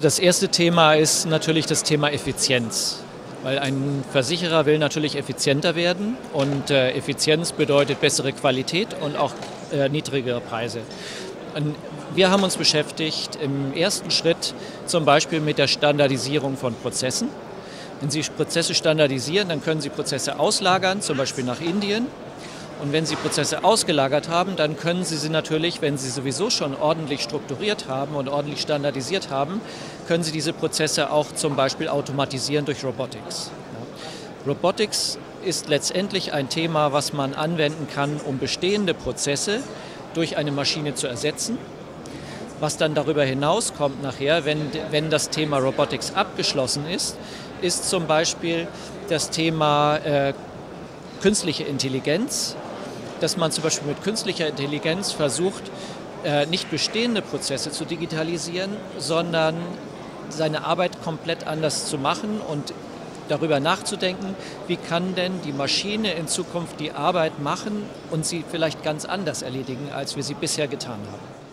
Das erste Thema ist natürlich das Thema Effizienz, weil ein Versicherer will natürlich effizienter werden und Effizienz bedeutet bessere Qualität und auch niedrigere Preise. Und wir haben uns beschäftigt im ersten Schritt zum Beispiel mit der Standardisierung von Prozessen. Wenn Sie Prozesse standardisieren, dann können Sie Prozesse auslagern, zum Beispiel nach Indien. Und wenn Sie Prozesse ausgelagert haben, dann können Sie sie natürlich, wenn Sie sowieso schon ordentlich strukturiert haben und ordentlich standardisiert haben, können Sie diese Prozesse auch zum Beispiel automatisieren durch Robotics. Ja. Robotics ist letztendlich ein Thema, was man anwenden kann, um bestehende Prozesse durch eine Maschine zu ersetzen. Was dann darüber hinauskommt nachher, wenn das Thema Robotics abgeschlossen ist, ist zum Beispiel das Thema künstliche Intelligenz, dass man zum Beispiel mit künstlicher Intelligenz versucht, nicht bestehende Prozesse zu digitalisieren, sondern seine Arbeit komplett anders zu machen und darüber nachzudenken, wie kann denn die Maschine in Zukunft die Arbeit machen und sie vielleicht ganz anders erledigen, als wir sie bisher getan haben.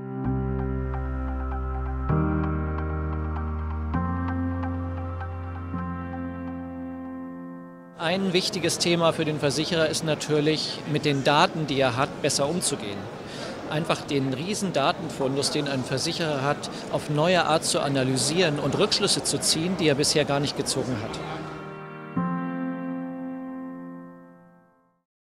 Ein wichtiges Thema für den Versicherer ist natürlich, mit den Daten, die er hat, besser umzugehen. Einfach den riesen Datenfundus, den ein Versicherer hat, auf neue Art zu analysieren und Rückschlüsse zu ziehen, die er bisher gar nicht gezogen hat.